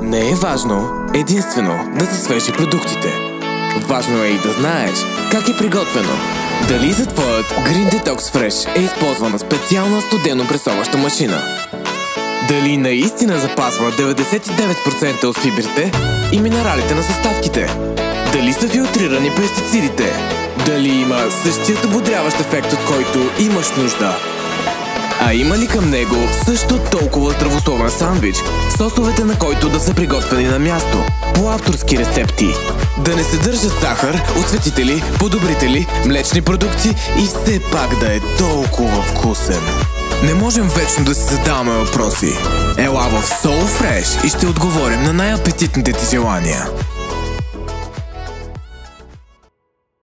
Не е важно единствено да са свежи продуктите. Важно е и да знаеш как е приготвено. Дали за твоят Green Detox Fresh е използвана специална студено пресоваща машина. Дали наистина запазва 99% от фибрите и минералите на съставките. Дали са филтрирани пестицидите. Дали има същият ободряващ ефект, от който имаш нужда. А има ли към него също толкова здравословен сандвич, сосовете на който да са приготвени на място, по авторски рецепти, да не съдържат захар, осветители, подобрители, млечни продукти и все пак да е толкова вкусен? Не можем вечно да си задаваме въпроси. Ела в SoFresh и ще отговорим на най-апетитните ти желания.